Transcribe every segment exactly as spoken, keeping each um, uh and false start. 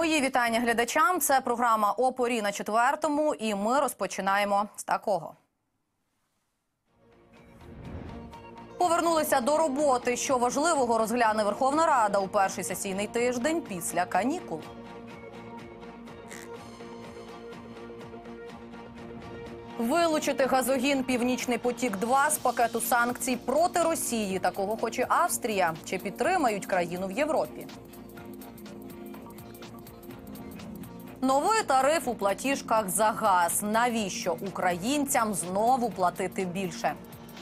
Мої вітання глядачам. Це програма «Опорі» на четвертому, і ми розпочинаємо з такого. Повернулися до роботи. Що важливого розгляне Верховна Рада у перший сесійний тиждень після канікул. Вилучити газогін «Північний потік-два» з пакету санкцій проти Росії. Такого хоче Австрія. Чи підтримають країну в Європі? Новий тариф у платіжках за газ. Навіщо українцям знову платити більше?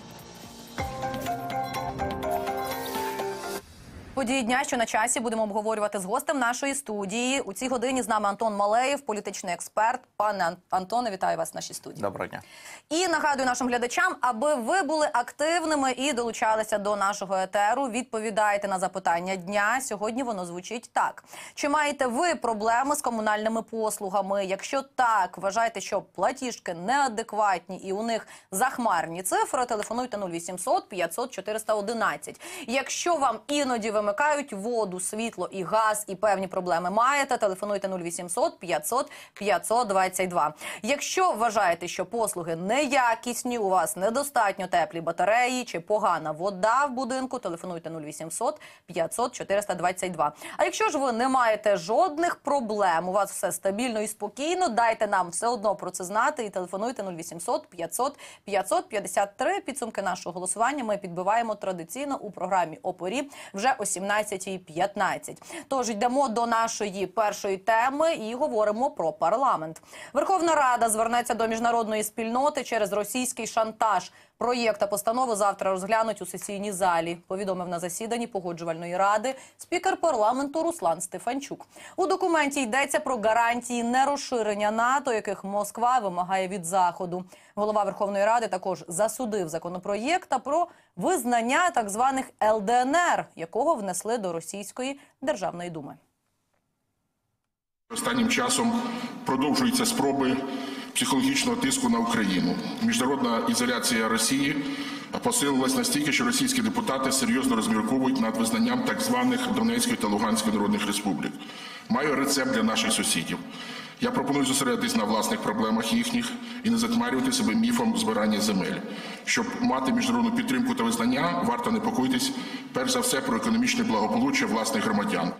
Події дня, що на часі, будемо обговорювати з гостем нашої студії. У цій годині з нами Антон Малеєв, політичний експерт. Пане Антоне, вітаю вас в нашій студії. Доброго дня. І нагадую нашим глядачам, аби ви були активними і долучалися до нашого етеру, відповідайте на запитання дня. Сьогодні воно звучить так. Чи маєте ви проблеми з комунальними послугами? Якщо так, вважаєте, що платіжки неадекватні і у них захмарні цифри, телефонуйте нуль вісімсот п'ятсот чотириста одинадцять. Якщо вам іноді вимикають воду, світло і газ і певні проблеми маєте, телефонуйте нуль вісімсот п'ятсот п'ятсот двадцять два. Якщо вважаєте, що послуги неякісні, у вас недостатньо теплі батареї чи погана вода в будинку, телефонуйте нуль вісімсот п'ятсот чотириста двадцять два. А якщо ж ви не маєте жодних проблем, у вас все стабільно і спокійно, дайте нам все одно про це знати і телефонуйте нуль вісімсот п'ятсот п'ятсот п'ятдесят три. Підсумки нашого голосування ми підбиваємо традиційно у програмі «Опорі» вже о сімнадцятій п'ятнадцять. Тож йдемо до нашої першої теми і говоримо про парламент. Верховна Рада звернеться до міжнародної спільноти через російський шантаж. Проєкт та постанову завтра розглянуть у сесійній залі, повідомив на засіданні Погоджувальної ради спікер парламенту Руслан Стефанчук. У документі йдеться про гарантії нерозширення НАТО, яких Москва вимагає від Заходу. Голова Верховної Ради також засудив законопроєкт та про визнання так званих ел де ен ер, якого внесли до Російської Державної Думи. Останнім часом продовжуються спроби психологічного тиску на Україну. Міжнародна ізоляція Росії посилилась настільки, що російські депутати серйозно розмірковують над визнанням так званих Донецької та Луганської народних республік. Маю рецепт для наших сусідів. Я пропоную зосередитись на власних проблемах їхніх і не затьмарювати себе міфом збирання земель. Щоб мати міжнародну підтримку та визнання, варто непокоїтись перш за все про економічне благополуччя власних громадян.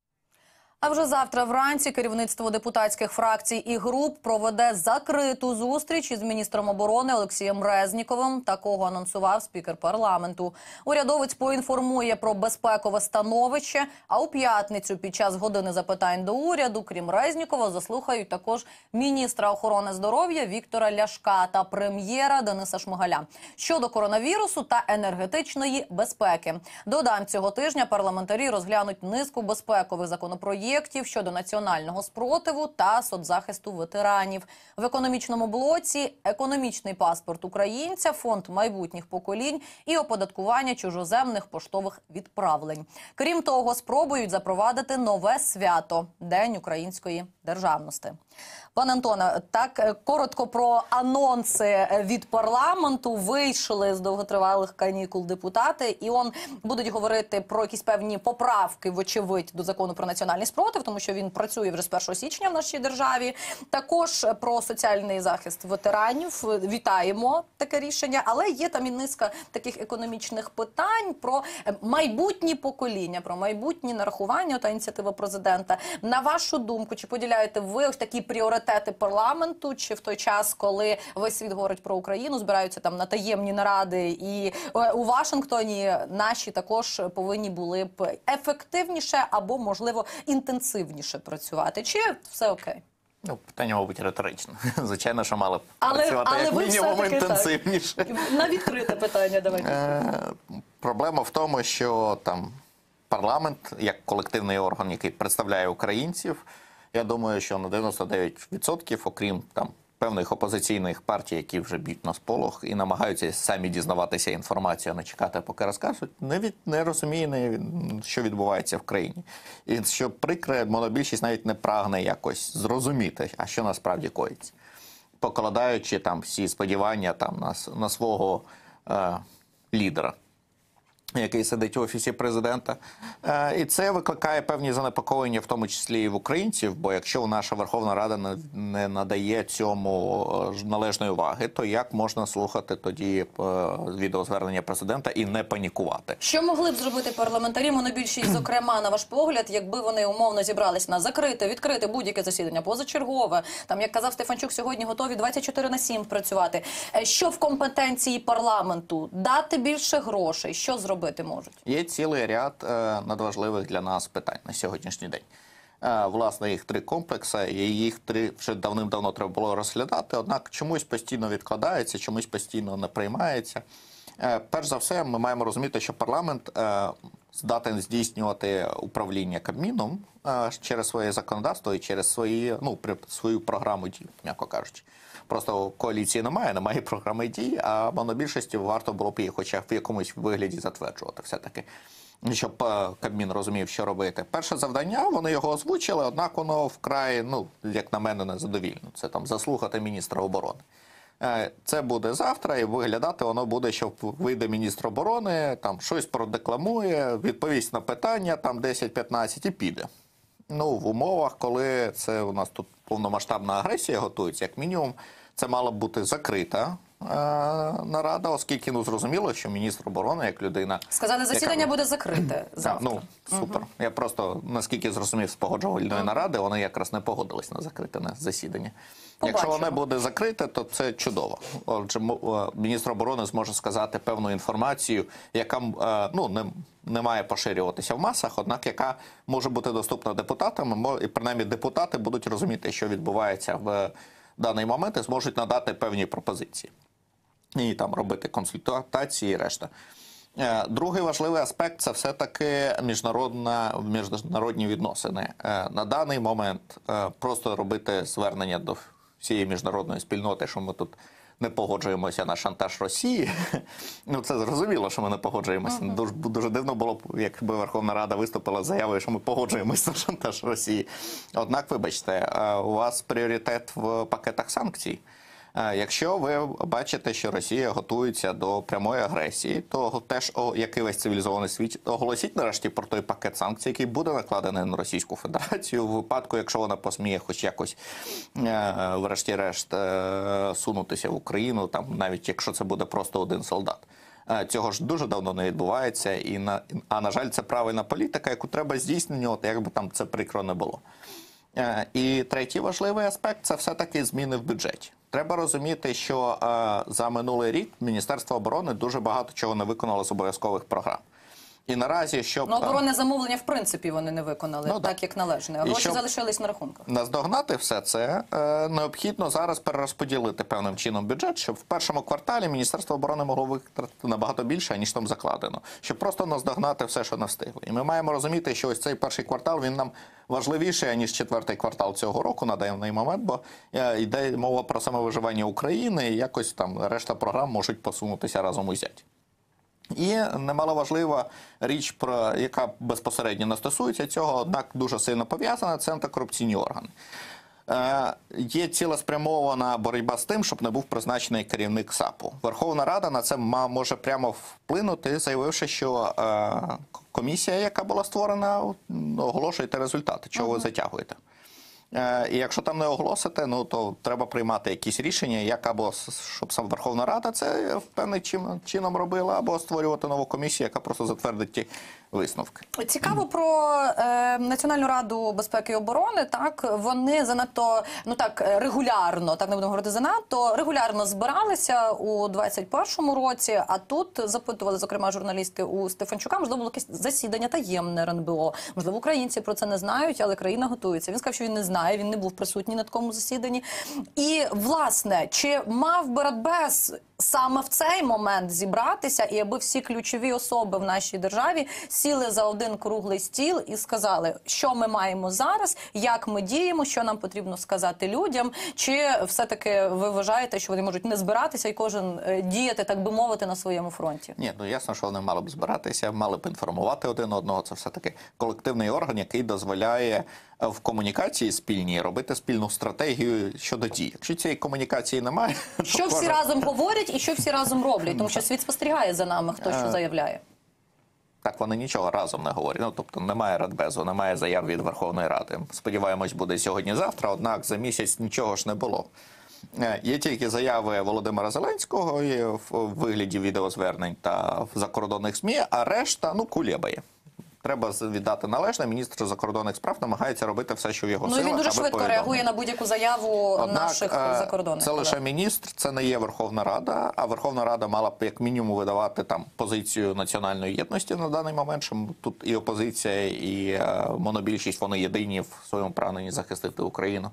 А вже завтра вранці керівництво депутатських фракцій і груп проведе закриту зустріч із міністром оборони Олексієм Резніковим. Такого анонсував спікер парламенту. Урядовець поінформує про безпекове становище, а у п'ятницю під час години запитань до уряду, крім Резнікова, заслухають також міністра охорони здоров'я Віктора Ляшка та прем'єра Дениса Шмигаля щодо коронавірусу та енергетичної безпеки. Додам, цього тижня парламентарі розглянуть низку безпекових законопроєктів щодо національного спротиву та соцзахисту ветеранів. В економічному блоці економічний паспорт українця, фонд майбутніх поколінь і оподаткування чужоземних поштових відправлень. Крім того, спробують запровадити нове свято – День української державності. Пане Антоне, так коротко про анонси від парламенту. Вийшли з довготривалих канікул депутати, і он будуть говорити про якісь певні поправки, вочевидь, до закону про національний спротив, тому що він працює вже з першого січня в нашій державі. Також про соціальний захист ветеранів. Вітаємо таке рішення, але є там і низка таких економічних питань про майбутні покоління, про майбутні нарахування та ініціатива президента. На вашу думку, чи поділяєте ви ось такі пріоритети парламенту, чи в той час, коли весь світ говорить про Україну, збираються там на таємні наради, і у Вашингтоні наші також повинні були б ефективніше або, можливо, інтенсивніше працювати? Чи все окей? Ну, питання, мабуть, риторичне. Звичайно, що мали б але, працювати але як мінімум інтенсивніше. Так. На відкрите питання давайте. Е, проблема в тому, що там парламент, як колективний орган, який представляє українців, я думаю, що на дев'яносто дев'ять відсотків, окрім там певних опозиційних партій, які вже б'ють на сполох і намагаються самі дізнаватися інформацію, а не чекати, поки розкажуть, не, від, не розуміє, не, що відбувається в країні. І що прикре, монобільшість навіть не прагне якось зрозуміти, а що насправді коїться. Покладаючи там всі сподівання там, на, на свого е, лідера. який сидить в Офісі президента. Е, І це викликає певні занепокоєння, в тому числі і в українців, бо якщо наша Верховна Рада не- не надає цьому е, належної уваги, то як можна слухати тоді е, відеозвернення президента і не панікувати? Що могли б зробити парламентарі, монобільшість, зокрема, на ваш погляд, якби вони умовно зібрались на закрите, відкрите будь-яке засідання, позачергове, там, як казав Стефанчук, сьогодні готові двадцять чотири на сім працювати. Е, Що в компетенції парламенту? Дати більше грошей? Що зробити можуть? Є цілий ряд е, надважливих для нас питань на сьогоднішній день. Е, власне, їх три комплекси, і їх три вже давним-давно треба було розглядати, однак чомусь постійно відкладається, чомусь постійно не приймається. Е, перш за все, ми маємо розуміти, що парламент е, здатен здійснювати управління Кабміном е, через своє законодавство і через свої, ну, при, свою програму дій, м'яко кажучи. Просто коаліції немає, немає програми дій, а монобільшості варто було б її хоча б в якомусь вигляді затверджувати все-таки, щоб е, Кабмін розумів, що робити. Перше завдання, вони його озвучили, однак воно вкрай, ну, як на мене, незадовільно. Це там заслухати міністра оборони. Е, Це буде завтра, і виглядати воно буде, що вийде міністр оборони, там щось продекламує, відповість на питання, там десять-п'ятнадцять і піде. Ну, в умовах, коли це у нас тут повномасштабна агресія готується, як мінімум, це мала б бути закрита е, нарада, оскільки, ну, зрозуміло, що міністр оборони, як людина... Сказали, засідання яка... буде закрите завтра. Ну, супер. Угу. Я просто, наскільки зрозумів з погоджувальної угу. наради, вони якраз не погодились на закрите на засідання. Побачимо. Якщо воно буде закрите, то це чудово. Отже, міністр оборони зможе сказати певну інформацію, яка, ну, не, не має поширюватися в масах, однак яка може бути доступна депутатам, і принаймні депутати будуть розуміти, що відбувається в даний момент, і зможуть надати певні пропозиції. І там робити консультації і решта. Другий важливий аспект – це все-таки міжнародна, міжнародні відносини. На даний момент просто робити звернення до всієї міжнародної спільноти, що ми тут не погоджуємося на шантаж Росії. Ну, це зрозуміло, що ми не погоджуємося. Uh-huh. Дуже, дуже дивно було б, якби Верховна Рада виступила з заявою, що ми погоджуємося на шантаж Росії. Однак, вибачте, у вас пріоритет в пакетах санкцій. Якщо ви бачите, що Росія готується до прямої агресії, то теж, як і весь цивілізований світ, оголосіть нарешті про той пакет санкцій, який буде накладений на Російську Федерацію, в випадку, якщо вона посміє хоч якось, врешті-решт, сунутися в Україну, там, навіть якщо це буде просто один солдат. Цього ж дуже давно не відбувається, і на, а, на жаль, це правильна політика, яку треба здійснювати, як би там це прикро не було. І третій важливий аспект – це все-таки зміни в бюджеті. Треба розуміти, що е, за минулий рік Міністерство оборони дуже багато чого не виконало з обов'язкових програм. І наразі, щоб... Ну, оборонне замовлення, в принципі, вони не виконали, ну, так, як належне. А гроші залишились на рахунках. Наздогнати все це, е, необхідно зараз перерозподілити певним чином бюджет, щоб в першому кварталі Міністерство оборони могло витратити набагато більше, ніж там закладено. Щоб просто наздогнати все, що не встигли. І ми маємо розуміти, що ось цей перший квартал, він нам важливіший, ніж четвертий квартал цього року на даний момент, бо е, йде мова про самовиживання України, і якось там решта програм можуть посунутися разом узяті. І немаловажлива річ, про яка безпосередньо не стосується цього, однак дуже сильно пов'язана, це антикорупційні органи. Е, є цілеспрямована боротьба з тим, щоб не був призначений керівник САПу. Верховна Рада на це може прямо вплинути, заявивши, що е, комісія, яка була створена, оголошуєте результати, чого ви затягуєте. І якщо там не оголосите, ну, то треба приймати якісь рішення, як або щоб сам Верховна Рада це певним чином робила, або створювати нову комісію, яка просто затвердить ті висновки. Цікаво про е, Національну раду безпеки і оборони. Так, вони занадто, ну так, регулярно, так не будемо говорити занадто, регулярно збиралися у двадцять першому році, а тут запитували, зокрема, журналістки у Стефанчука, можливо, було якесь засідання таємне ер ен бе о. Можливо, українці про це не знають, але країна готується. Він сказав, що він не знає, він не був присутній на такому засіданні. І, власне, чи мав би Радбез саме в цей момент зібратися, і аби всі ключові особи в нашій державі сіли за один круглий стіл і сказали, що ми маємо зараз, як ми діємо, що нам потрібно сказати людям, чи все-таки ви вважаєте, що вони можуть не збиратися і кожен діяти, так би мовити, на своєму фронті? Ні, ну ясно, що вони мали б збиратися, мали б інформувати один одного. Це все-таки колективний орган, який дозволяє в комунікації спільній робити спільну стратегію щодо дій. Якщо цієї комунікації немає... Що всі разом говорять і що всі разом роблять, тому що світ спостерігає за нами, хто що заявляє. так вони нічого разом не говорять. Ну, тобто немає Радбезу, немає заяв від Верховної Ради. Сподіваємось, буде сьогодні-завтра, однак за місяць нічого ж не було. Є тільки заяви Володимира Зеленського в вигляді відеозвернень та в закордонних ЗМІ, а решта, ну, кулєбає. Треба віддати належне, міністр закордонних справ намагається робити все, що в його Ну, силах, він дуже аби швидко повідомити. реагує на будь-яку заяву Однак, наших закордонних це колег. лише міністр, це не є Верховна Рада, а Верховна Рада мала б як мінімум видавати там позицію національної єдності на даний момент, що тут і опозиція, і е, монобільшість, вони єдині в своєму прагненні захистити Україну.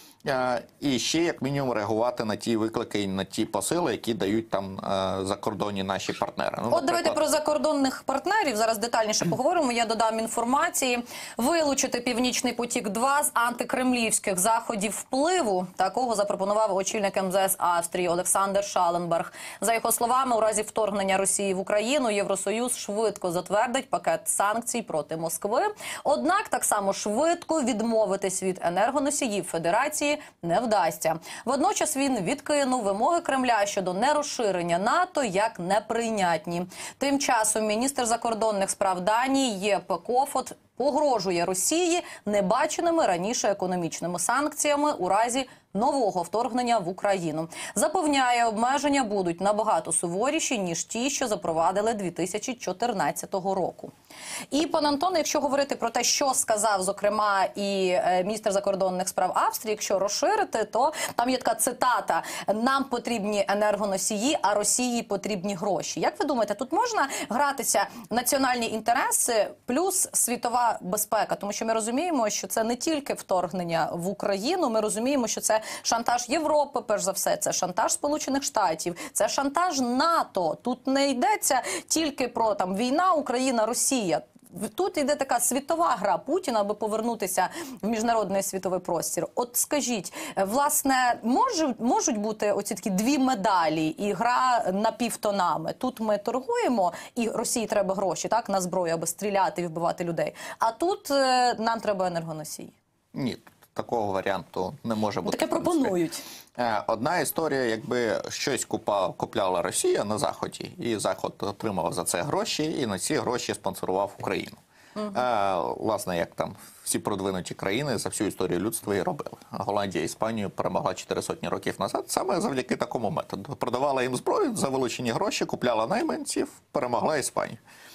Е, і ще як мінімум реагувати на ті виклики, на ті посили, які дають там е, закордонні наші партнери. Ну, От наприклад, давайте про закордонних партнерів зараз детальніше поговоримо. Я додам інформації. Вилучити «Північний потік-два» з антикремлівських заходів впливу. Такого запропонував очільник ем зе ес Австрії Олександр Шаленберг. За його словами, у разі вторгнення Росії в Україну Євросоюз швидко затвердить пакет санкцій проти Москви. Однак так само швидко відмовитись від енергоносіїв Федерації не вдасться. Водночас він відкинув вимоги Кремля щодо нерозширення НАТО як неприйнятні. Тим часом міністр закордонних справ Данії Єпе Кофод погрожує Росії небаченими раніше економічними санкціями у разі нового вторгнення в Україну. Запевняє, обмеження будуть набагато суворіші, ніж ті, що запровадили дві тисячі чотирнадцятого року. І, пан Антон, якщо говорити про те, що сказав, зокрема, і е, міністр закордонних справ Австрії, якщо розширити, то там є така цитата: «Нам потрібні енергоносії, а Росії потрібні гроші». Як ви думаєте, тут можна гратися національні інтереси плюс світова безпека? Тому що ми розуміємо, що це не тільки вторгнення в Україну, ми розуміємо, що це шантаж Європи, перш за все, це шантаж Сполучених Штатів, це шантаж НАТО. Тут не йдеться тільки про там війна Україна-Росія. Тут йде така світова гра Путіна, аби повернутися в міжнародний світовий простір. От скажіть, власне, можуть, можуть бути оці такі дві медалі і гра напівтонами? Тут ми торгуємо, і Росії треба гроші, так, на зброю, аби стріляти і вбивати людей. А тут е, нам треба енергоносії. Ні, такого варіанту не може бути. Таке пропонують. Одна історія, якби щось купа, купляла Росія на Заході, і Захід отримав за це гроші, і на ці гроші спонсорував Україну. Угу. А, власне, як там всі продвинуті країни за всю історію людства і робили. Голландія Іспанію перемогла чотири сотні років назад саме завдяки такому методу. Продавала їм зброю за вилучені гроші, купляла найманців, перемогла Іспанію.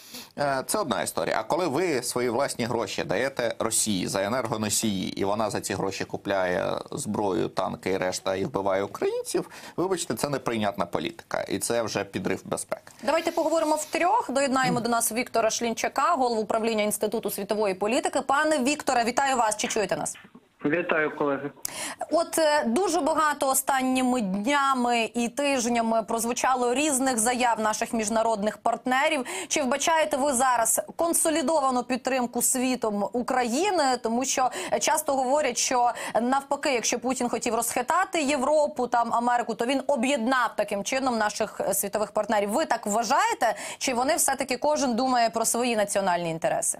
Це одна історія. А коли ви свої власні гроші даєте Росії за енергоносії, і вона за ці гроші купляє зброю, танки і решта, і вбиває українців, вибачте, це неприйнятна політика. І це вже підрив безпеки. Давайте поговоримо втрьох. Доєднаємо до нас Віктора Шлінчака, голову управління Інституту світової політики. Пане Вікторе, вітаю вас. Чи чуєте нас? Вітаю, колеги. От дуже багато останніми днями і тижнями прозвучало різних заяв наших міжнародних партнерів. Чи вбачаєте ви зараз консолідовану підтримку світом України? Тому що часто говорять, що навпаки, якщо Путін хотів розхитати Європу, там Америку, то він об'єднав таким чином наших світових партнерів. Ви так вважаєте? Чи вони все-таки кожен думає про свої національні інтереси?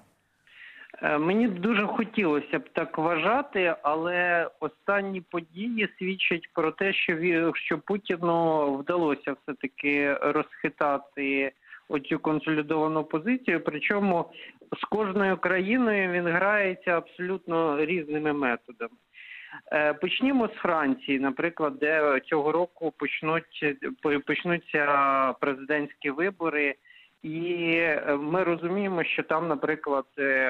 Мені дуже хотілося б так вважати, але останні події свідчать про те, що, що Путіну вдалося все-таки розхитати оцю консолідовану позицію. Причому з кожною країною він грається абсолютно різними методами. Почнімо з Франції, наприклад, де цього року почнуть, почнуться президентські вибори. І ми розуміємо, що там, наприклад,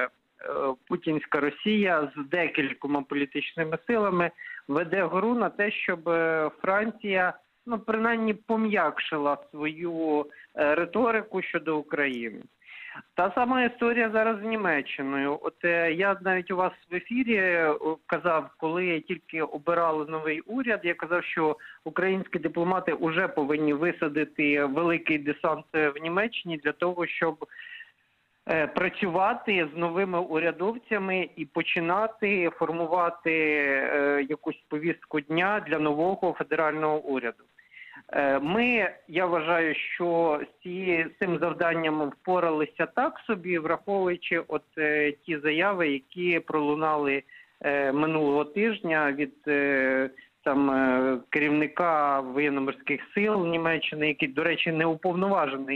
путінська Росія з декількома політичними силами веде гру на те, щоб Франція, ну, принаймні, пом'якшила свою риторику щодо України. Та сама історія зараз з Німеччиною. От я навіть у вас в ефірі казав, коли тільки обирали новий уряд, я казав, що українські дипломати вже повинні висадити великий десант в Німеччині для того, щоб працювати з новими урядовцями і починати формувати якусь повістку дня для нового федерального уряду. Ми, я вважаю, що з, ці, з цим завданням впоралися так собі, враховуючи от е, ті заяви, які пролунали е, минулого тижня від е, там е, керівника воєнно-морських сил Німеччини, який, до речі, не уповноважений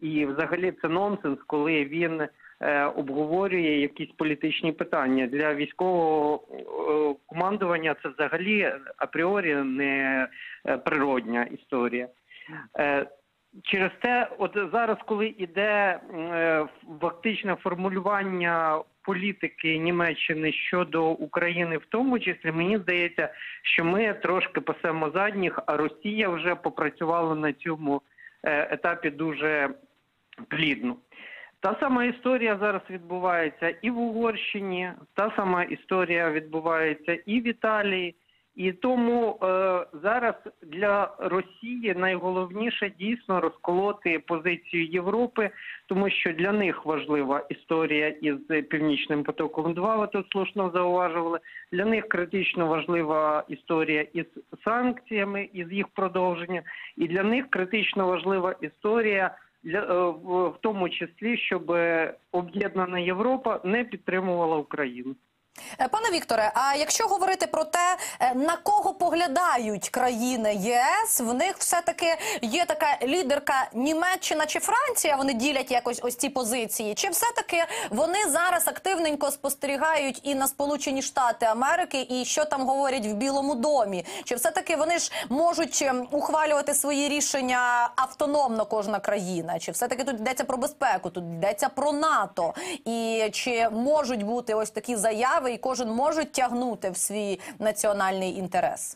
І взагалі це нонсенс, коли він е, обговорює якісь політичні питання. Для військового е, командування це взагалі апріорі не е, природня історія. Е, Через те, от зараз, коли йде е, фактичне формулювання політики Німеччини щодо України в тому числі, мені здається, що ми трошки пасемо задніх, а Росія вже попрацювала на цьому е, етапі дуже плідно. Та сама історія зараз відбувається і в Угорщині, та сама історія відбувається і в Італії. І тому е, зараз для Росії найголовніше дійсно розколоти позицію Європи, тому що для них важлива історія із Північним потоком два, ви тут слушно зауважували. Для них критично важлива історія із санкціями, із їх продовженням. І для них критично важлива історія для, е, в, в тому числі, щоб об'єднана Європа не підтримувала Україну. Пане Вікторе, а якщо говорити про те, на кого поглядають країни ЄС, в них все-таки є така лідерка Німеччина чи Франція, вони ділять якось ось ці позиції, чи все-таки вони зараз активненько спостерігають і на Сполучені Штати Америки, і що там говорять в Білому домі? Чи все-таки вони ж можуть ухвалювати свої рішення автономно кожна країна? Чи все-таки тут йдеться про безпеку, тут йдеться про НАТО? І чи можуть бути ось такі заяви, і кожен може тягнути в свій національний інтерес?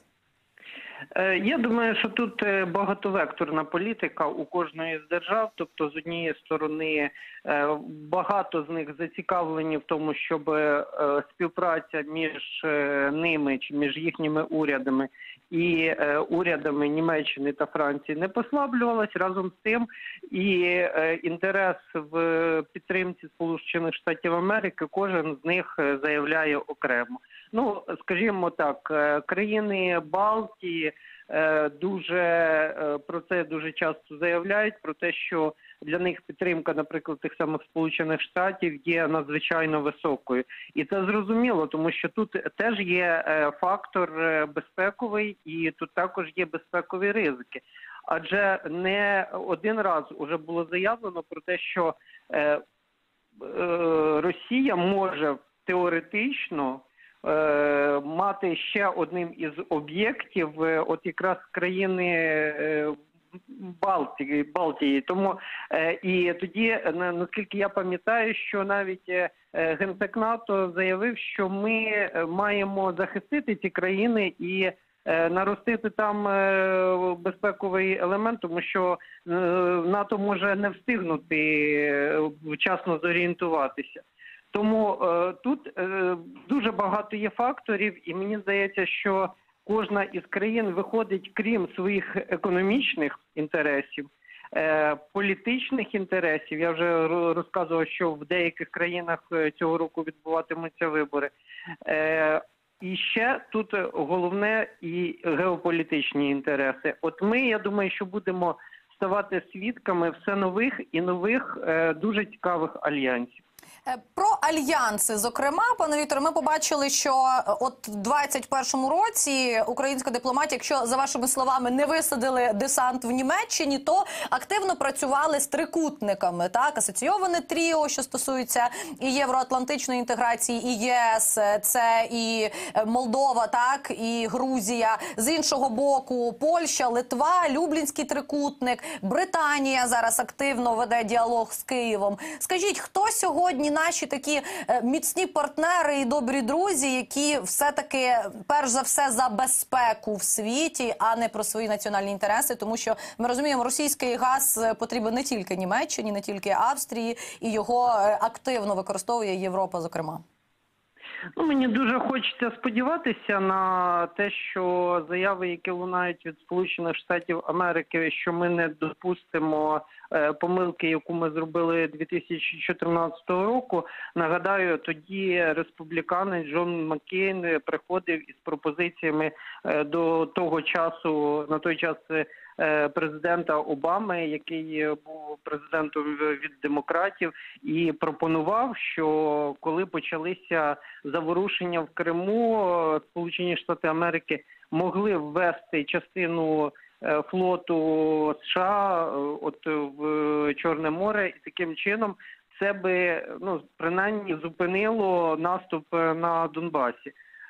Я думаю, що тут багатовекторна політика у кожної з держав. Тобто, з однієї сторони, багато з них зацікавлені в тому, щоб співпраця між ними чи між їхніми урядами і урядами Німеччини та Франції не послаблювалась. Разом з тим і інтерес в підтримці Сполучених Штатів Америки кожен з них заявляє окремо. Ну, скажімо так, країни Балтії дуже про це дуже часто заявляють, про те, що для них підтримка, наприклад, тих самих Сполучених Штатів є надзвичайно високою. І це зрозуміло, тому що тут теж є фактор безпековий і тут також є безпекові ризики. Адже не один раз уже було заявлено про те, що Росія може теоретично мати ще одним із об'єктів от якраз країни Балтії. Балтії. Тому і тоді, наскільки я пам'ятаю, що навіть Генсек НАТО заявив, що ми маємо захистити ці країни і наростити там безпековий елемент, тому що НАТО може не встигнути вчасно зорієнтуватися. Тому е, тут е, дуже багато є факторів, і мені здається, що кожна із країн виходить, крім своїх економічних інтересів, е, політичних інтересів. Я вже розказував, що в деяких країнах цього року відбуватимуться вибори. Е, і ще тут головне і геополітичні інтереси. От ми, я думаю, що будемо ставати свідками все нових і нових е, дуже цікавих альянсів. Про альянси, зокрема, пане Вікторе, ми побачили, що от в двадцять першому році українська дипломатія, якщо, за вашими словами, не висадили десант в Німеччині, то активно працювали з трикутниками, так, асоційоване тріо, що стосується і євроатлантичної інтеграції, і ЄС, це і Молдова, так, і Грузія. З іншого боку, Польща, Литва, Люблінський трикутник, Британія зараз активно веде діалог з Києвом. Скажіть, хто сьогодні наші такі міцні партнери і добрі друзі, які все-таки, перш за все, за безпеку в світі, а не про свої національні інтереси, тому що ми розуміємо, російський газ потрібен не тільки Німеччині, не тільки Австрії, і його активно використовує Європа, зокрема. Ну, мені дуже хочеться сподіватися на те, що заяви, які лунають від Сполучених Штатів Америки, що ми не допустимо е, помилки, яку ми зробили дві тисячі чотирнадцятого року. Нагадаю, тоді республіканець Джон Маккейн приходив із пропозиціями е, до того часу, на той час е, президента Обами, який був президентом від демократів, і пропонував, що коли почалися заворушення в Криму, Сполучені Штати Америки могли ввести частину е, флоту США е, от в Чорне море, і таким чином це би, ну, принаймні зупинило наступ на Донбасі.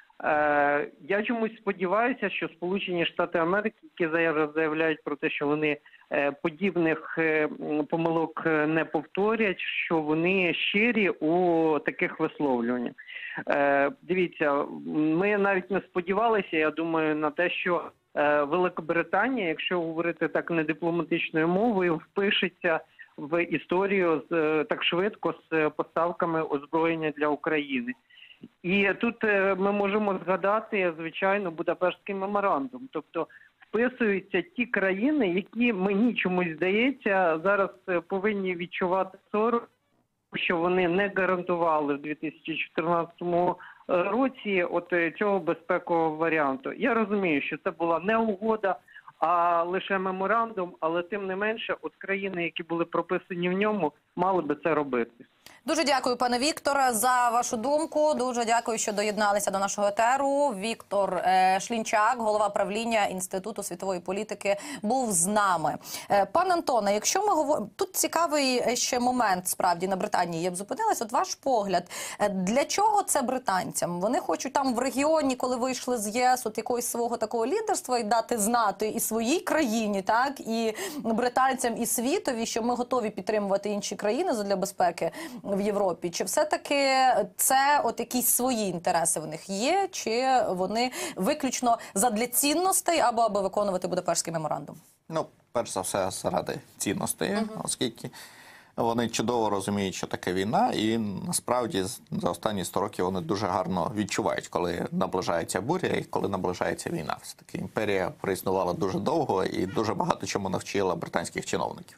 Е, я чомусь сподіваюся, що Сполучені Штати Америки, які зараз заявляють про те, що вони е, подібних е, помилок не повторять, що вони щирі у таких висловлюваннях. Е, дивіться, ми навіть не сподівалися, я думаю, на те, що е, Великобританія, якщо говорити так не дипломатичною мовою, впишеться в історію з так швидко з поставками озброєння для України. І тут ми можемо згадати, звичайно, Будапештський меморандум. Тобто вписуються ті країни, які, мені чомусь здається, зараз повинні відчувати сором, що вони не гарантували в дві тисячі чотирнадцятому році от цього безпекового варіанту. Я розумію, що це була не угода, а лише меморандум, але тим не менше, от країни, які були прописані в ньому, мали би це робити. Дуже дякую, пане Вікторе, за вашу думку. Дуже дякую, що доєдналися до нашого етеру. Віктор е, Шлінчак, голова правління Інституту світової політики, був з нами. Е, пане Антоне, якщо ми говоримо... Тут цікавий ще момент, справді, на Британії. Я б зупинилась. От ваш погляд. Е, для чого це британцям? Вони хочуть там в регіоні, коли вийшли з ЄС, от якогось свого такого лідерства і дати знати і своїй країні, так, і британцям, і світові, що ми готові підтримувати інші країни задля безпеки в Європі. Чи все-таки це от якісь свої інтереси в них є, чи вони виключно задля цінностей або аби виконувати Будапештський меморандум? Ну, перш за все, заради цінностей, uh-huh. оскільки вони чудово розуміють, що таке війна, і насправді за останні сто років вони дуже гарно відчувають, коли наближається буря і коли наближається війна. Все-таки імперія проіснувала дуже довго і дуже багато чому навчила британських чиновників.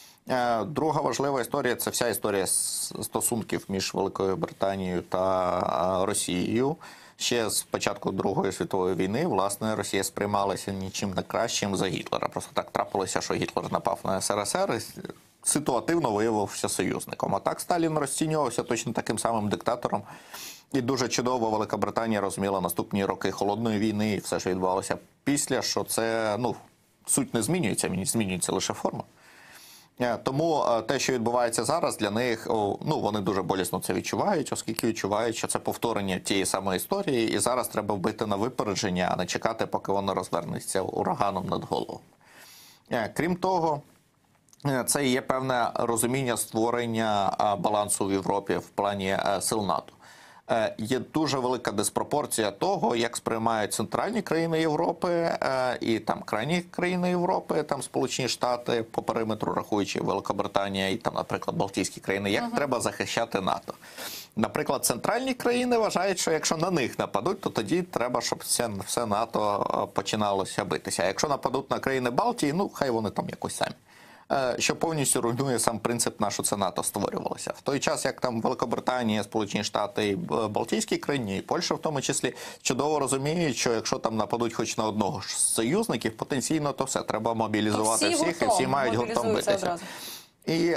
Друга важлива історія – це вся історія стосунків між Великою Британією та Росією. Ще з початку Другої світової війни, власне, Росія сприймалася нічим не кращим за Гітлера. Просто так трапилося, що Гітлер напав на ес ер ес ер і ситуативно виявився союзником. А так Сталін розцінювався точно таким самим диктатором. І дуже чудово Велика Британія розуміла наступні роки Холодної війни і все, що відбувалося після, що це, ну, суть не змінюється, змінюється лише форма. Тому те, що відбувається зараз, для них, ну, вони дуже болісно це відчувають, оскільки відчувають, що це повторення тієї самої історії, і зараз треба вбити на випередження, а не чекати, поки воно розвернеться ураганом над головою. Крім того, це є певне розуміння створення балансу в Європі в плані сил НАТО. Є дуже велика диспропорція того, як сприймають центральні країни Європи і там крайні країни Європи, там Сполучені Штати по периметру, рахуючи Великобританія і там, наприклад, Балтійські країни, як uh-huh. треба захищати НАТО. Наприклад, центральні країни вважають, що якщо на них нападуть, то тоді треба, щоб все, все НАТО починалося битися. А якщо нападуть на країни Балтії, ну, хай вони там якось самі. Що повністю руйнує сам принцип на що це НАТО створювалося. В той час, як там Великобританія, Сполучені Штати і Балтійські країни, і Польща в тому числі, чудово розуміють, що якщо там нападуть хоч на одного з союзників, потенційно то все, треба мобілізувати всі всіх, і всі мають гуртом битися. Одразу. І,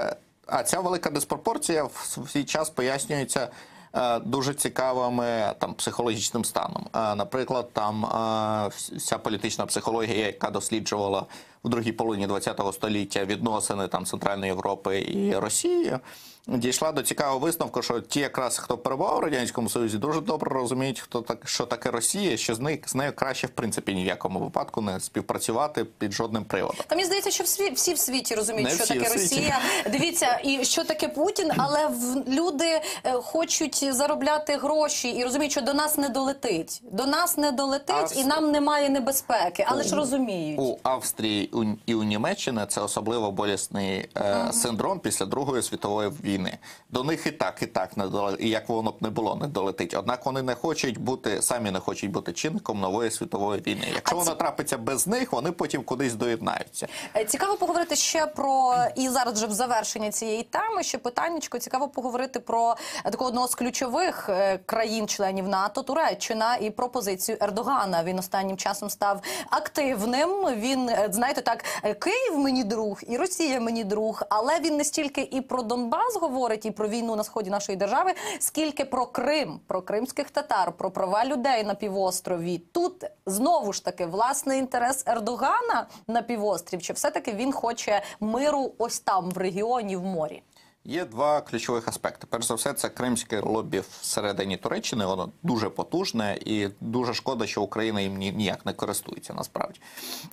а ця велика диспропорція в свій час пояснюється дуже цікавими там психологічним станом. Наприклад, там вся політична психологія, яка досліджувала в другій половині ХХ століття відносини там Центральної Європи і Росії, дійшла до цікавого висновку, що ті якраз, хто перебував у Радянському Союзі, дуже добре розуміють, хто так, що таке Росія, що з нею, з нею краще в принципі ні в якому випадку не співпрацювати під жодним приводом. Та мені здається, що всі, всі в світі розуміють, не що таке Росія. Дивіться, і що таке Путін, але в, люди е, хочуть заробляти гроші і розуміють, що до нас не долетить. До нас не долетить Австр... і нам немає небезпеки, але у, ж розуміють. У Австрії і у Німеччині це особливо болісний е, uh-huh. синдром після Другої світової війни. До них і так, і так не долетить, і як воно б не було, не долетить. Однак вони не хочуть бути, самі не хочуть бути чинником нової світової війни. Якщо воно ці... трапиться без них, вони потім кудись доєднаються. Цікаво поговорити ще про, і зараз вже в завершення цієї теми, ще питаннячко, цікаво поговорити про такого одного з ключових країн-членів НАТО, Туреччина, і про позицію Ердогана. Він останнім часом став активним. Він, знаєте, знаєте, так, Київ мені друг і Росія мені друг, але він не стільки і про Донбас говорить, і про війну на сході нашої держави, скільки про Крим, про кримських татар, про права людей на півострові. Тут знову ж таки власний інтерес Ердогана на півострів, чи все-таки він хоче миру ось там, в регіоні, в морі? Є два ключових аспекти. Перш за все, це кримське лобі всередині Туреччини, воно дуже потужне і дуже шкода, що Україна їм ніяк не користується насправді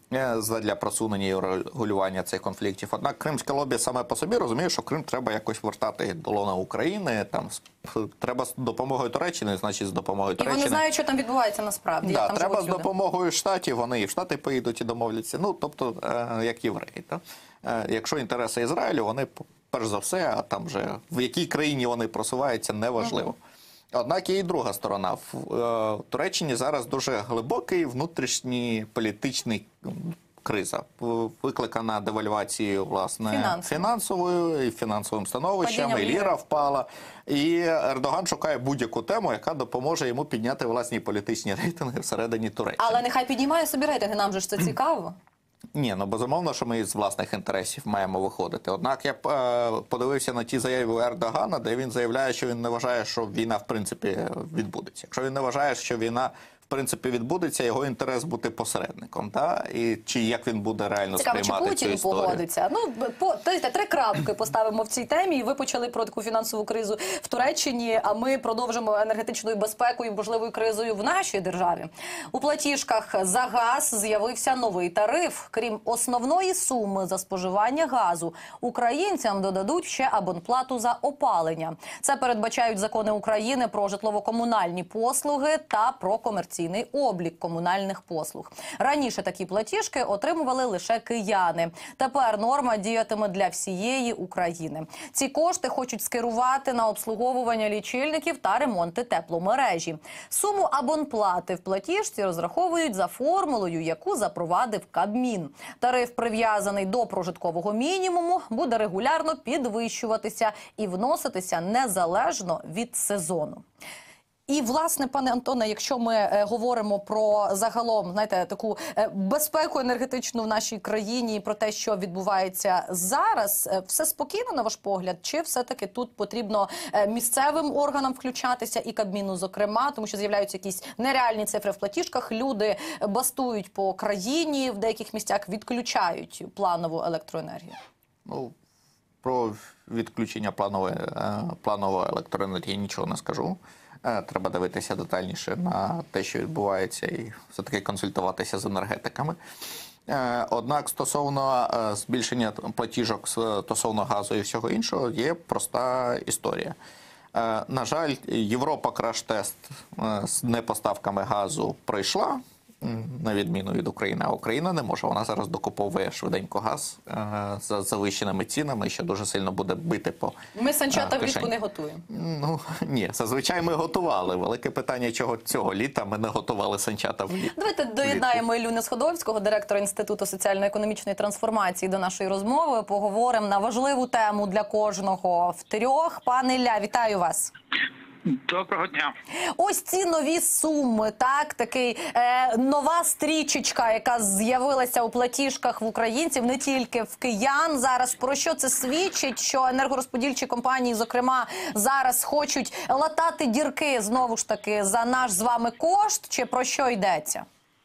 для просунення і регулювання цих конфліктів. Однак кримське лобі саме по собі розуміє, що Крим треба якось вертати до лона України, там треба з допомогою Туреччини, значить з допомогою Туреччини. І вони знають, що там відбувається насправді. Да, як там треба з люди. допомогою Штатів, вони і в Штати поїдуть і домовляться. Ну, тобто, е, як євреї. Та? Е, якщо інтереси Ізраїлю, вони перш за все, а там вже в якій країні вони просуваються, неважливо. Uh-huh. Однак є і друга сторона. В е, Туреччині зараз дуже глибокий внутрішній політичний криза, викликана девальвацією, власне, Фінансово. фінансовою і фінансовим становищем, і ліра впала. І Ердоган шукає будь-яку тему, яка допоможе йому підняти власні політичні рейтинги всередині Туреччини. Але нехай піднімає собі рейтинги, нам же ж це цікаво. Ні, ну безумовно, що ми з власних інтересів маємо виходити. Однак я е, подивився на ті заяви Ердогана, де він заявляє, що він не вважає, що війна в принципі відбудеться. Якщо він не вважає, що війна в принципі відбудеться, його інтерес бути посередником, та і чи як він буде реально Цікаво, сприймати чи цю Путін історію. погодиться? Ну, по дайте, три крапки поставимо в цій темі. І ви почали про таку фінансову кризу в Туреччині, а ми продовжимо енергетичною безпекою і можливою кризою в нашій державі. У платіжках за газ з'явився новий тариф. Крім основної суми за споживання газу, українцям додадуть ще абонплату за опалення. Це передбачають закони України про житлово-комунальні послуги та про комерційні облік комунальних послуг. Раніше такі платіжки отримували лише кияни. Тепер норма діятиме для всієї України. Ці кошти хочуть скерувати на обслуговування лічильників та ремонти тепломережі. Суму абонплати в платіжці розраховують за формулою, яку запровадив Кабмін. Тариф, прив'язаний до прожиткового мінімуму, буде регулярно підвищуватися і вноситися незалежно від сезону. І, власне, пане Антоне, якщо ми е, говоримо про загалом, знаєте, таку е, безпеку енергетичну в нашій країні і про те, що відбувається зараз, е, все спокійно, на ваш погляд? Чи все-таки тут потрібно е, місцевим органам включатися і Кабміну, зокрема, тому що з'являються якісь нереальні цифри в платіжках, люди бастують по країні, в деяких місцях відключають планову електроенергію? Ну, про відключення планової, планової електроенергії нічого не скажу. Треба дивитися детальніше на те, що відбувається, і все-таки консультуватися з енергетиками. Однак стосовно збільшення платіжок стосовно газу і всього іншого, є проста історія. На жаль, Європа краш-тест з непоставками газу пройшла, на відміну від України, а Україна не може. Вона зараз докуповує швиденько газ е, за завищеними цінами, що дуже сильно буде бити по Ми санчата е, влітку не готуємо. Ну, ні, зазвичай ми готували. Велике питання, чого цього літа ми не готували санчата влітку. Давайте доєднаємо Іллю Несходовського, директора Інституту соціально-економічної трансформації, до нашої розмови. Поговоримо на важливу тему для кожного в трьох. Пане Ілля, вітаю вас. Доброго дня. Ось ці нові суми, так, такий е, нова стрічечка, яка з'явилася у платіжках в українців, не тільки в киян. Зараз про що це свідчить? Що енергорозподільчі компанії, зокрема, зараз хочуть латати дірки, знову ж таки, за наш з вами кошт? Чи про що йдеться?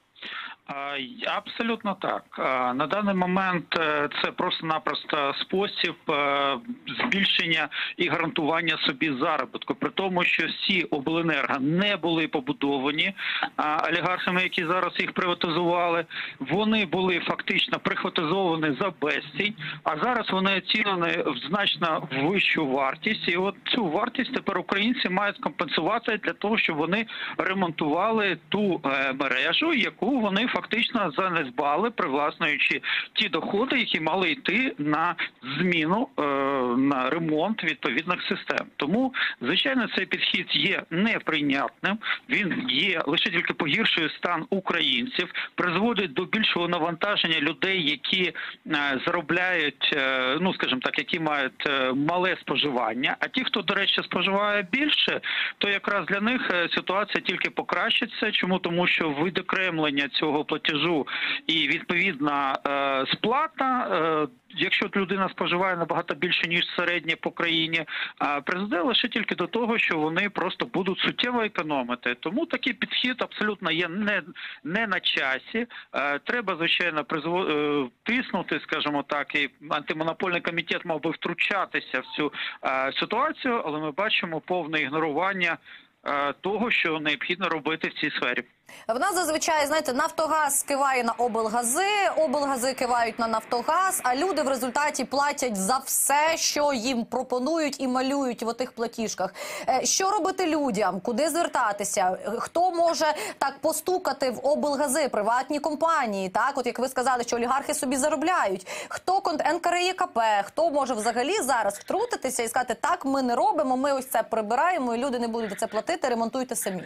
Абсолютно так. На даний момент це просто-напросто спосіб збільшення і гарантування собі заробітку. При тому, що всі обленерго не були побудовані олігархами, які зараз їх приватизували. Вони були фактично прихватизовані за безцінь, а зараз вони оцінені в значно вищу вартість. І от цю вартість тепер українці мають компенсувати для того, щоб вони ремонтували ту мережу, яку вони фактично занедбали, привласнюючи ті доходи, які мали йти на зміну е, на ремонт відповідних систем. Тому, звичайно, цей підхід є неприйнятним, він є лише тільки погіршує стан українців, призводить до більшого навантаження людей, які заробляють, ну, скажімо так, які мають мале споживання, а ті, хто, до речі, споживає більше, то якраз для них ситуація тільки покращиться. Чому? Тому що відокремлення цього платежу і відповідна е, сплата, е, якщо людина споживає набагато більше, ніж середнє по країні, е, призведе лише тиски до того, що вони просто будуть суттєво економити. Тому такий підхід абсолютно є не, не на часі. Е, треба, звичайно, призво... е, тиснути, скажімо так, і антимонопольний комітет мав би втручатися в цю е, ситуацію, але ми бачимо повне ігнорування е, того, що необхідно робити в цій сфері. В нас зазвичай, знаєте, Нафтогаз киває на облгази, облгази кивають на Нафтогаз, а люди в результаті платять за все, що їм пропонують і малюють в отих платіжках. Що робити людям? Куди звертатися? Хто може так постукати в облгази, приватні компанії? Так, от як ви сказали, що олігархи собі заробляють. Хто ен ка ре є ка пе? Хто може взагалі зараз втрутитися і сказати, так, ми не робимо, ми ось це прибираємо, і люди не будуть це платити, ремонтуйте самі?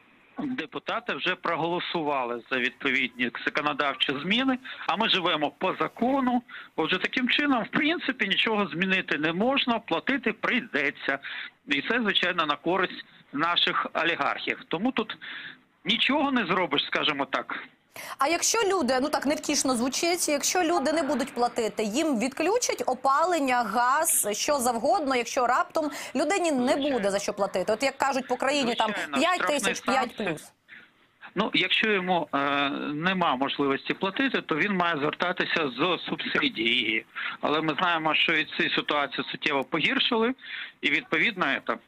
Депутати вже проголосували за відповідні законодавчі зміни, а ми живемо по закону. Отже, таким чином, в принципі, нічого змінити не можна, платити прийдеться. І це, звичайно, на користь наших олігархів. Тому тут нічого не зробиш, скажімо так. А якщо люди, ну так невтішно звучить, якщо люди не будуть платити, їм відключать опалення, газ, що завгодно, якщо раптом людині не буде за що платити? От як кажуть по країні, там п'ять тисяч, п'ять плюс. Ну, якщо йому е, нема можливості платити, то він має звертатися з субсидії. Але ми знаємо, що і ці ситуації суттєво погіршили, і відповідно це.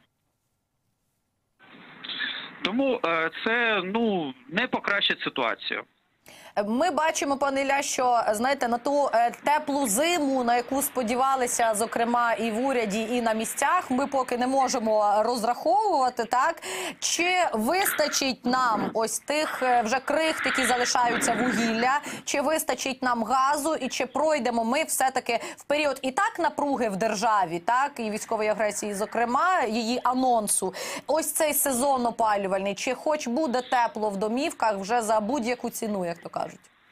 Тому е, це, ну, не покращить ситуацію. Ми бачимо, пане Ілля, що, знаєте, на ту е, теплу зиму, на яку сподівалися, зокрема, і в уряді, і на місцях, ми поки не можемо розраховувати, так? Чи вистачить нам ось тих е, вже крихт, які залишаються вугілля, чи вистачить нам газу, і чи пройдемо ми все-таки в період і так напруги в державі, так, і військової агресії, зокрема, її анонсу, ось цей сезон опалювальний, чи хоч буде тепло в домівках вже за будь-яку ціну, як то кажуть?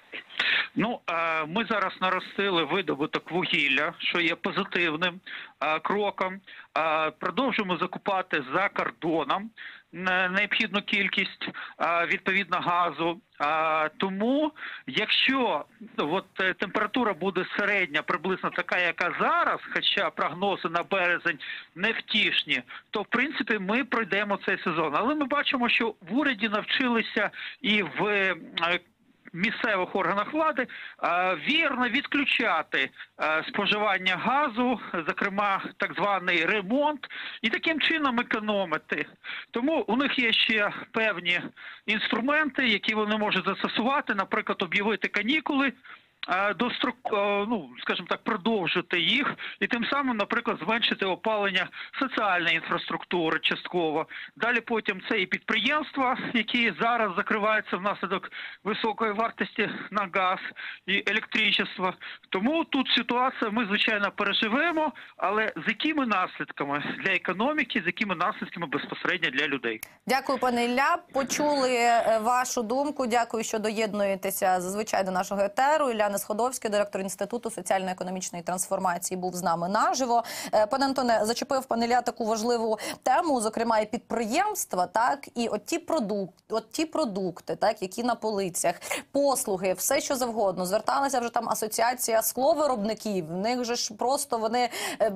Ну, ми зараз наростили видобуток вугілля, що є позитивним кроком. Продовжуємо закупати за кордоном необхідну кількість, відповідно, газу. Тому, якщо от, температура буде середня, приблизно така, яка зараз, хоча прогнози на березень невтішні, то, в принципі, ми пройдемо цей сезон. Але ми бачимо, що в уряді навчилися і в місцевих органах влади вірно відключати споживання газу, зокрема так званий ремонт, і таким чином економити. Тому у них є ще певні інструменти, які вони можуть застосувати, наприклад, об'явити канікули, до строк, ну, скажімо так, продовжити їх і тим самим, наприклад, зменшити опалення соціальної інфраструктури частково. Далі потім це і підприємства, які зараз закриваються внаслідок високої вартості на газ і електричество. Тому тут ситуація ми, звичайно, переживемо, але з якими наслідками для економіки, з якими наслідками безпосередньо для людей. Дякую, пане Ілля. Почули вашу думку. Дякую, що доєднуєтеся зазвичай до нашого етеру. Ілля Несходовський, директор Інституту соціально-економічної трансформації, був з нами наживо. Пане Антоне, зачепив пан Ілля таку важливу тему, зокрема і підприємства, так, і от ті продукти, от ті продукти, так, які на полицях, послуги, все що завгодно. Зверталася вже там асоціація скловиробників, в них же ж просто вони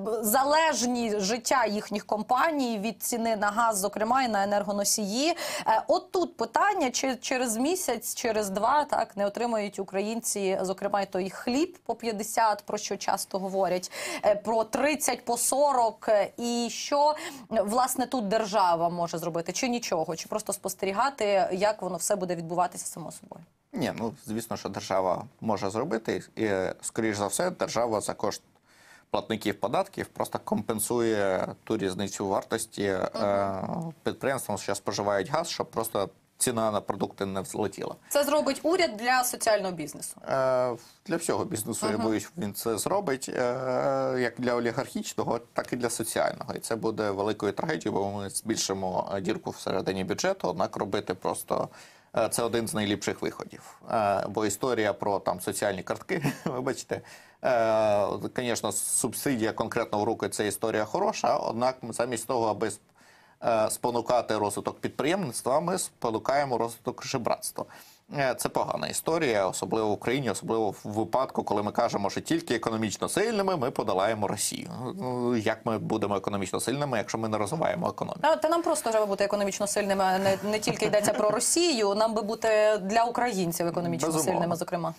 залежні життя їхніх компаній від ціни на газ, зокрема, і на енергоносії. От тут питання, чи через місяць, через два, так, не отримають українці, зокрема, і той хліб по п'ятдесят, про що часто говорять, про тридцять, по сорок, і що, власне, тут держава може зробити, чи нічого, чи просто спостерігати, як воно все буде відбуватися само собою? Ні, ну, звісно, що держава може зробити, і, скоріш за все, держава за кошт платників податків просто компенсує ту різницю вартості uh-huh. е, підприємствам, що споживають газ, щоб просто ціна на продукти не взлетіла. Це зробить уряд для соціального бізнесу? Е, Для всього бізнесу, я боюсь, він це зробить, е, як для олігархічного, так і для соціального. І це буде великою трагедією, бо ми збільшимо дірку всередині бюджету, однак робити просто... е, Це один з найліпших виходів. Е, Бо історія про там соціальні картки, вибачте, е, звісно, субсидія конкретно в руки – це історія хороша, однак замість того, аби е, спонукати розвиток підприємництва, ми спонукаємо розвиток жебратства. Це погана історія, особливо в Україні, особливо в випадку, коли ми кажемо, що тільки економічно сильними ми подолаємо Росію. Ну, як ми будемо економічно сильними, якщо ми не розвиваємо економіку? А, та нам просто треба бути економічно сильними, а не, не тільки йдеться про Росію, нам би бути для українців економічно Безумовно. сильними, зокрема.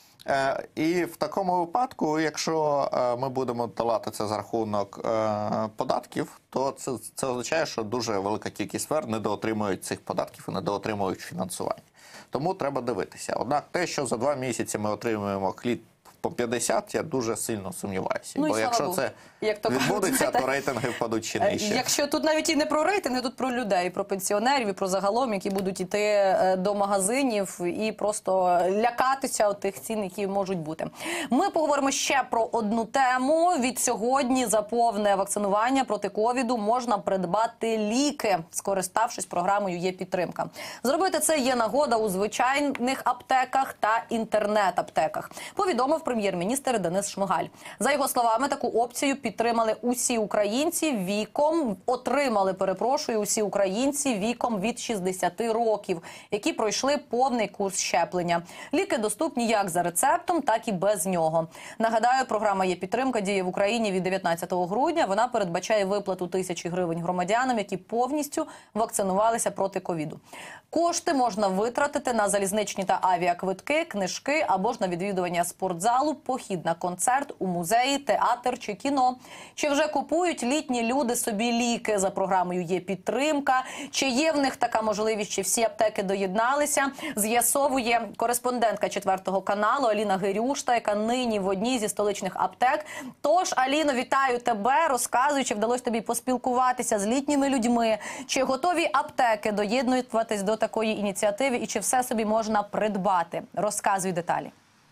Е, і в такому випадку, якщо е, ми будемо долати це за рахунок е, податків, то це, це означає, що дуже велика кількість сфер недоотримують цих податків і недоотримують фінансування. Тому треба дивитися. Однак те, що за два місяці ми отримуємо хліб по п'ятдесят, я дуже сильно сумніваюся. Ну, Бо якщо Богу. це Як то відбудеться, кажуть, то рейтинги впадуть ще нижче. Якщо тут навіть і не про рейтинги, тут про людей, про пенсіонерів і про загалом, які будуть йти е, до магазинів і просто лякатися тих цін, які можуть бути. Ми поговоримо ще про одну тему. Від сьогодні за повне вакцинування проти ковіду можна придбати ліки, скориставшись програмою «Є-підтримка». Зробити це є нагода у звичайних аптеках та інтернет-аптеках, повідомив прем'єр-міністр Денис Шмигаль. За його словами, таку опцію підтримали усі українці віком, отримали, перепрошую, усі українці віком від шістдесяти років, які пройшли повний курс щеплення. Ліки доступні як за рецептом, так і без нього. Нагадаю, програма «Є-підтримка» діє в Україні від дев'ятнадцятого грудня. Вона передбачає виплату тисячі гривень громадянам, які повністю вакцинувалися проти ковіду. Кошти можна витратити на залізничні та авіаквитки, книжки або ж на відвідування спортзалу, похід на концерт, у музеї, театр чи кіно. Чи вже купують літні люди собі ліки за програмою «Є-підтримка»? Чи є в них така можливість, чи всі аптеки доєдналися? З'ясовує кореспондентка четвертого каналу Аліна Гирюшта, яка нині в одній зі столичних аптек. Тож, Аліно, вітаю тебе. Розказуй, чи вдалося тобі поспілкуватися з літніми людьми? Чи готові аптеки доєднуватись до такої ініціативи і чи все собі можна придбати? Розказуй деталі.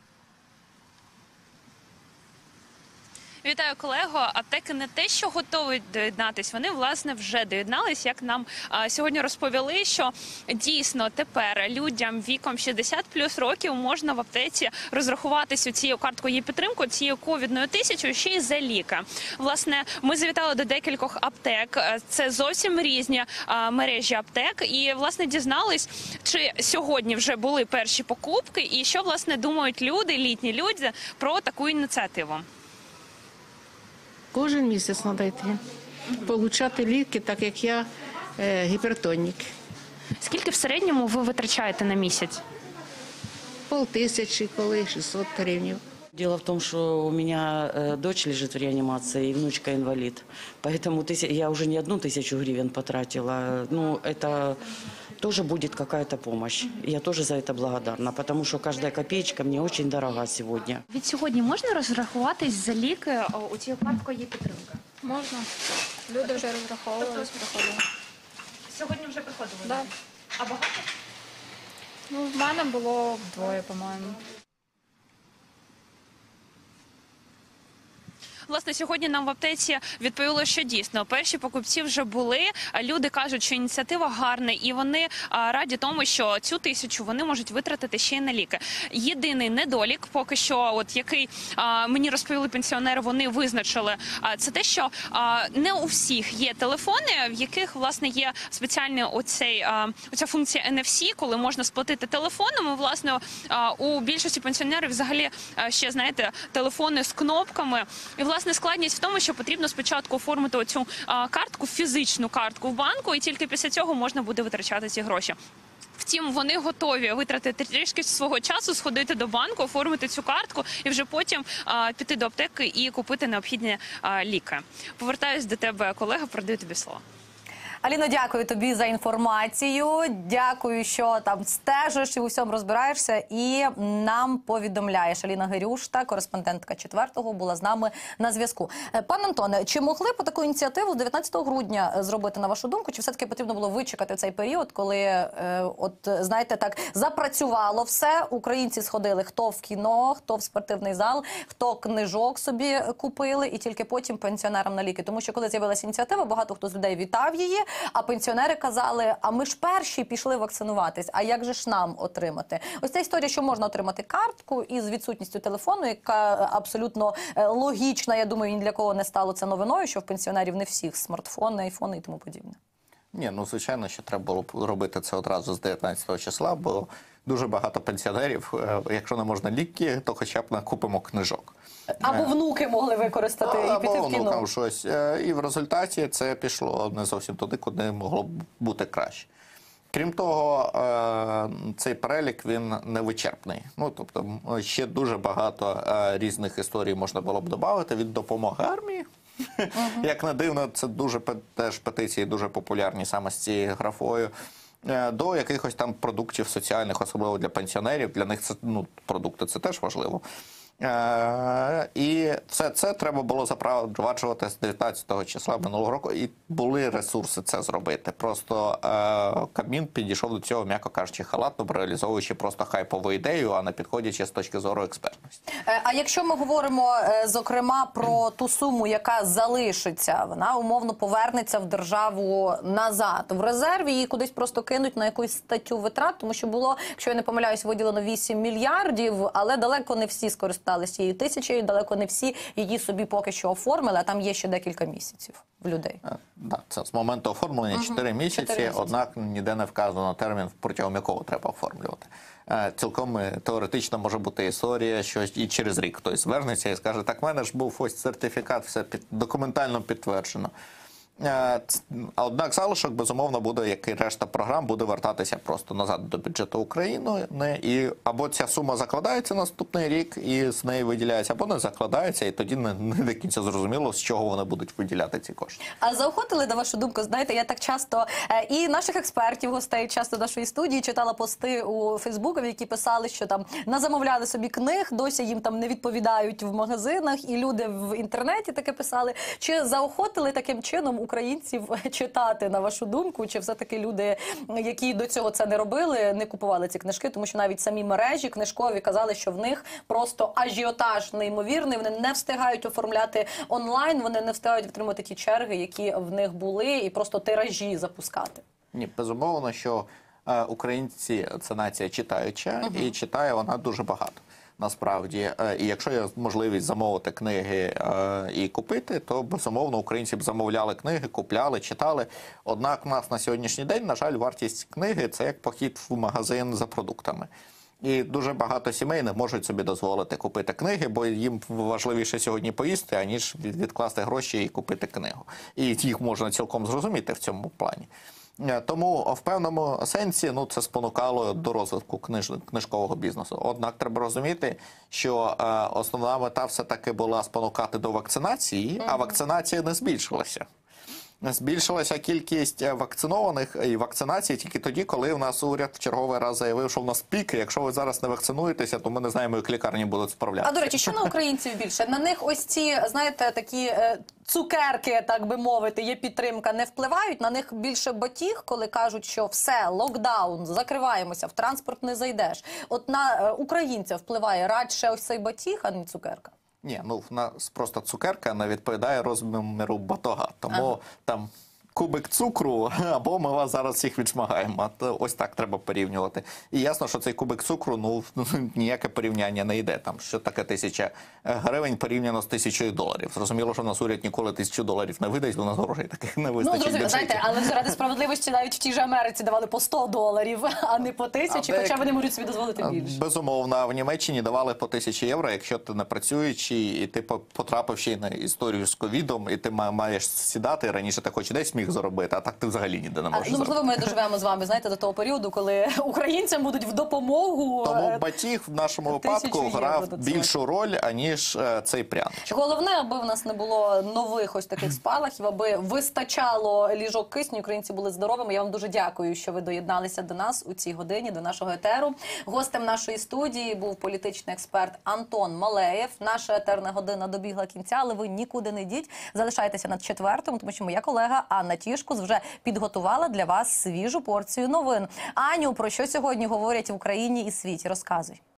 Вітаю, колего. Аптеки не те, що готові доєднатись, вони, власне, вже доєднались. Як нам а, сьогодні розповіли, що дійсно тепер людям віком шістдесят плюс років можна в аптеці розрахуватися цією карткою «Є-підтримку», цією ковідною тисячою, ще й за ліки. Власне, ми завітали до декількох аптек. Це зовсім різні а, мережі аптек. І, власне, дізнались, чи сьогодні вже були перші покупки і що, власне, думають люди, літні люди про таку ініціативу. Кожен місяць треба йти, отримати ліки, так як я е, гіпертонік. Скільки в середньому ви витрачаєте на місяць? Пол тисячі, коли шістсот гривень. Дело в том, что у меня э, дочь лежит в реанимации и внучка инвалид. Поэтому тыся... я уже не одну тысячу гривен потратила. Ну, это тоже будет какая-то помощь. Я тоже за это благодарна, потому что каждая копеечка мне очень дорога сегодня. Від сьогодні можна розрахуватись за ліки у цій карткою «Є-підтримка»? Можна. Люди вже розраховувались, приходили. Сьогодні вже приходили? Да. А багато? Ну, в мене було двоє, по-моєму. Власне, сьогодні нам в аптеці відповіло, що дійсно перші покупці вже були. Люди кажуть, що ініціатива гарна, і вони а, раді тому, що цю тисячу вони можуть витратити ще й на ліки. Єдиний недолік, поки що, от який а, мені розповіли пенсіонери, вони визначили, а, це те, що а, не у всіх є телефони, в яких власне є спеціальна оцей а, оця функція ен еф сі, коли можна сплатити телефоном. І, власне, а, у більшості пенсіонерів взагалі а, ще, знаєте, телефони з кнопками. І, власне, Власне, складність в тому, що потрібно спочатку оформити оцю а, картку, фізичну картку в банку, і тільки після цього можна буде витрачати ці гроші. Втім, вони готові витратити трішки свого часу, сходити до банку, оформити цю картку і вже потім а, піти до аптеки і купити необхідні а, ліки. Повертаюсь до тебе, колега, передаю тобі слово. Аліно, дякую тобі за інформацію. Дякую, що там стежиш і у всьому розбираєшся і нам повідомляєш. Аліна Гирюшта, кореспондентка четвертого, була з нами на зв'язку. Пан Антоне, чи могли б таку ініціативу з дев'ятнадцятого грудня зробити, на вашу думку? Чи все-таки потрібно було вичекати цей період, коли, е, от, знаєте, так, запрацювало все, українці сходили хто в кіно, хто в спортивний зал, хто книжок собі купили, і тільки потім пенсіонерам на ліки. Тому що коли з'явилася ініціатива, багато хто з людей вітав її, а пенсіонери казали, а ми ж перші пішли вакцинуватись, а як же ж нам отримати? Ось ця історія, що можна отримати картку із відсутністю телефону, яка абсолютно логічна, я думаю, ні для кого не стало це новиною, що в пенсіонерів не всіх смартфони, айфони і тому подібне. Ні, ну звичайно, що треба було робити це одразу з дев'ятнадцятого числа, бо дуже багато пенсіонерів, якщо не можна ліки, то хоча б накупимо книжок. Або внуки могли використати і Або піти в кіно. внукам щось. І в результаті це пішло не зовсім туди, куди могло б бути краще. Крім того, цей перелік, він невичерпний. Ну, тобто, ще дуже багато різних історій можна було б додати від допомоги армії. Uh-huh. Як не дивно, це дуже теж петиції дуже популярні саме з цією графою. До якихось там продуктів соціальних, особливо для пенсіонерів. Для них це, ну, продукти це теж важливо. Е, і все це треба було запроваджувати з дев'ятнадцятого числа минулого року, і були ресурси це зробити. Просто е, Кабмін підійшов до цього, м'яко кажучи, халатно, реалізовуючи просто хайпову ідею, а не підходячи з точки зору експертності. Е, а якщо ми говоримо, е, зокрема, про ту суму, яка залишиться, вона умовно повернеться в державу назад. В резерві її кудись просто кинуть на якусь статтю витрат, тому що було, якщо я не помиляюсь, виділено вісім мільярдів, але далеко не всі скористалися цією тисячею, далеко не всі її собі поки що оформили, а там є ще декілька місяців в людей. Так, це з моменту оформлення чотири місяці, чотири місяці, однак ніде не вказано термін, протягом якого треба оформлювати. Цілком теоретично може бути історія, що і через рік хтось звернеться і скаже, так в мене ж був ось сертифікат, все під, документально підтверджено. А однак залишок, безумовно, буде, як і решта програм, буде вертатися просто назад до бюджету України. І або ця сума закладається наступний рік і з неї виділяється, або не закладається, і тоді не, не до кінця зрозуміло, з чого вони будуть виділяти ці кошти. А заохотили, на вашу думку, знаєте, я так часто і наших експертів, гостей часто нашої студії читала пости у Фейсбуку, які писали, що там назамовляли собі книг, досі їм там не відповідають в магазинах, і люди в інтернеті таке писали. Чи заохотили таким чином українців читати, на вашу думку, чи все-таки люди, які до цього це не робили, не купували ці книжки, тому що навіть самі мережі книжкові казали, що в них просто ажіотаж неймовірний, вони не встигають оформляти онлайн, вони не встигають втримати ті черги, які в них були, і просто тиражі запускати. Ні, безумовно, що е, українці – це нація читаюча, uh-huh. і читає вона дуже багато. Насправді, і якщо є можливість замовити книги е, і купити, то, безумовно, українці б замовляли книги, купляли, читали. Однак у нас на сьогоднішній день, на жаль, вартість книги – це як похід в магазин за продуктами. І дуже багато сімей не можуть собі дозволити купити книги, бо їм важливіше сьогодні поїсти, аніж відкласти гроші і купити книгу. І їх можна цілком зрозуміти в цьому плані. Тому в певному сенсі, ну, це спонукало до розвитку книж... книжкового бізнесу. Однак треба розуміти, що е, основна мета все-таки була спонукати до вакцинації, mm-hmm. а вакцинація не збільшилася. Збільшилася кількість вакцинованих і вакцинацій тільки тоді, коли у нас уряд в черговий раз заявив, що в нас пік, і якщо ви зараз не вакцинуєтеся, то ми не знаємо, як лікарні будуть справлятися. А, до речі, що на українців більше? На них ось ці, знаєте, такі е, цукерки, так би мовити, є підтримка, не впливають? На них більше батіг, коли кажуть, що все, локдаун, закриваємося, в транспорт не зайдеш. От на е, українця впливає радше ось цей батіг, а не цукерка? Ні, ну в нас просто цукерка не відповідає розміру батога, тому ага. там кубик цукру, або ми вас зараз всіх відшмагаємо. Ось так треба порівнювати. І ясно, що цей кубик цукру, ну, ніяке порівняння не йде. Там, що таке тисяча гривень порівняно з тисячою доларів. Зрозуміло, що в нас уряд ніколи тисячу доларів не видасть, бо у нас грошей таких не вистачить. Ну, зрозуміло, знаєте, але заради справедливості навіть в тій же Америці давали по сто доларів, а не по тисячі, хоча вони можуть собі дозволити більше. Безумовно, в Німеччині давали по тисячі євро, якщо ти не працюючий, і ти потрапив ще на історію з ковідом, і ти маєш сідати, раніше ти хоч десь міг батіг заробити, а так ти взагалі ніде не А, можеш ну, можливо, заробити. ми доживемо з вами, знаєте, до того періоду, коли українцям будуть в допомогу. Тому е, батіг в нашому тисячу випадку євро грав до цього. більшу роль, аніж е, цей пряничок. Головне, аби в нас не було нових ось таких спалахів, аби вистачало ліжок кисню, українці були здоровими. Я вам дуже дякую, що ви доєдналися до нас у цій годині, до нашого етеру. Гостем нашої студії був політичний експерт Антон Малеєв. Наша етерна година добігла кінця, але ви нікуди не йдіть. Залишайтеся над четвертим, тому що моя колега Анна Тішкус вже підготувала для вас свіжу порцію новин. Аню, про що сьогодні говорять в Україні і світі? Розказуй.